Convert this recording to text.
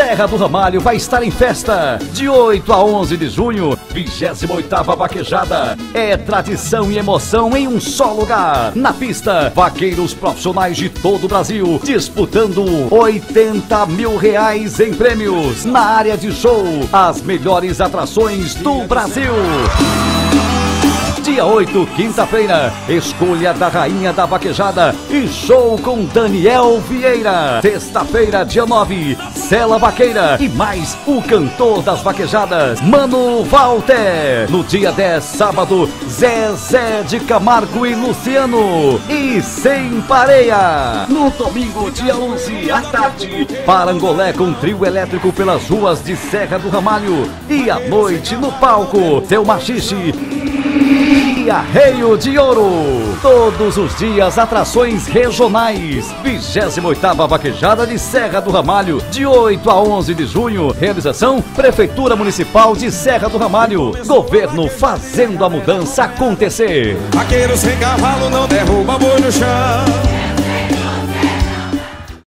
Serra do Ramalho vai estar em festa. De 8 a 11 de junho, 28ª Vaquejada. É tradição e emoção em um só lugar. Na pista, vaqueiros profissionais de todo o Brasil, disputando R$80 mil em prêmios. Na área de show, as melhores atrações do Brasil. Dia 8, quinta-feira, escolha da Rainha da Vaquejada e show com Daniel Vieira. Sexta-feira, dia 9, Sela Vaqueira e mais o cantor das vaquejadas, Mano Walter. No dia 10, sábado, Zezé de Camargo e Luciano e Sem Pareia. No domingo, dia 11, à tarde, Parangolé com trio elétrico pelas ruas de Serra do Ramalho. E à noite, no palco, Seu Machixe e Arreio de Ouro. Todos os dias, atrações regionais. 28ª Vaquejada de Serra do Ramalho, de 8 a 11 de junho. Realização, Prefeitura Municipal de Serra do Ramalho. Governo fazendo a mudança acontecer. Vaqueiro sem cavalo não derruba boi no chão.